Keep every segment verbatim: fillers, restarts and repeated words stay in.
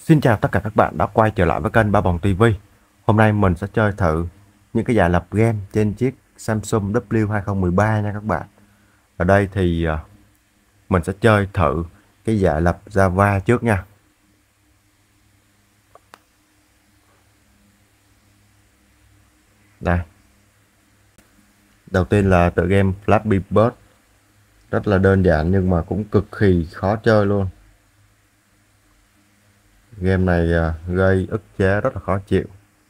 Xin chào tất cả các bạn đã quay trở lại với kênh Ba Bồng ti vi. Hôm nay mình sẽ chơi thử những cái giải lập game trên chiếc Samsung W hai không một ba nha các bạn. Ở đây thì mình sẽ chơi thử cái giải lập Java trước nha. Đây. Đầu tiên là tựa game Flappy Bird. Rất là đơn giản nhưng mà cũng cực kỳ khó chơi luôn. Game này gây ức chế rất là khó chịu.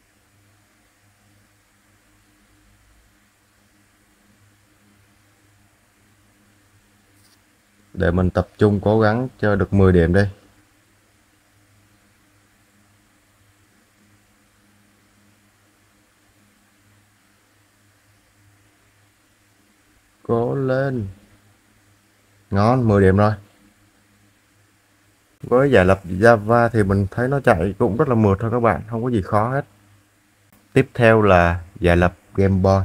Để mình tập trung cố gắng chơi được mười điểm đi. Cố lên. Ngon, mười điểm rồi. Với giải lập Java thì mình thấy nó chạy cũng rất là mượt thôi các bạn, không có gì khó hết. Tiếp theo là giải lập Game Boy.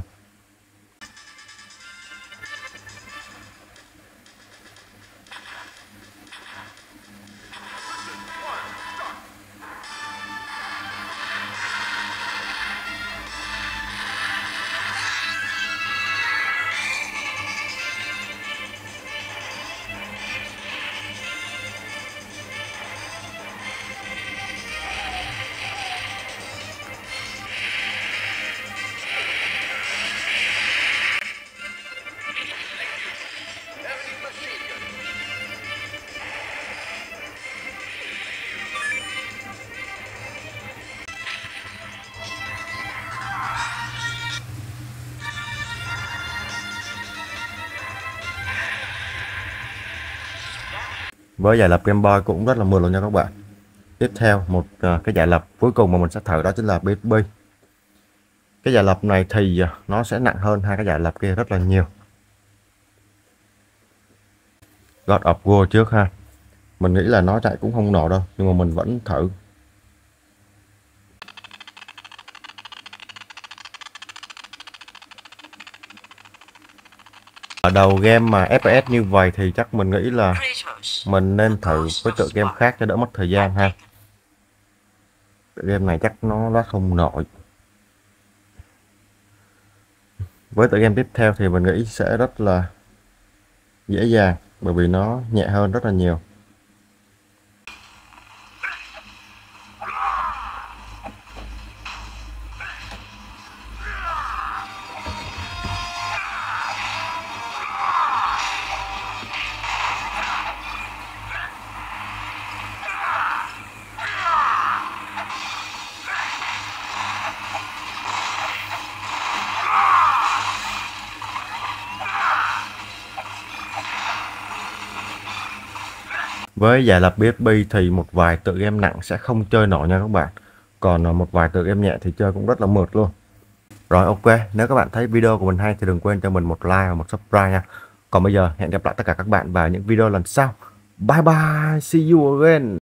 Với giải lập Game Boy cũng rất là mượt luôn nha các bạn. Tiếp theo một uh, cái giải lập cuối cùng mà mình sẽ thử đó chính là bê ét bê. Cái giải lập này thì uh, nó sẽ nặng hơn hai cái giải lập kia rất là nhiều. God of War trước ha. Mình nghĩ là nó chạy cũng không nổ đâu, nhưng mà mình vẫn thử. Ở đầu game mà ép pê ét như vậy thì chắc mình nghĩ là mình nên thử với tựa game khác cho đỡ mất thời gian ha. Tựa game này chắc nó loát không nổi. Với tựa game tiếp theo thì mình nghĩ sẽ rất là dễ dàng, bởi vì nó nhẹ hơn rất là nhiều. Với giải lập bê ét bê thì một vài tựa game nặng sẽ không chơi nổi nha các bạn. Còn một vài tựa game nhẹ thì chơi cũng rất là mượt luôn. Rồi ok, nếu các bạn thấy video của mình hay thì đừng quên cho mình một like và một subscribe nha. Còn bây giờ hẹn gặp lại tất cả các bạn vào những video lần sau. Bye bye, see you again.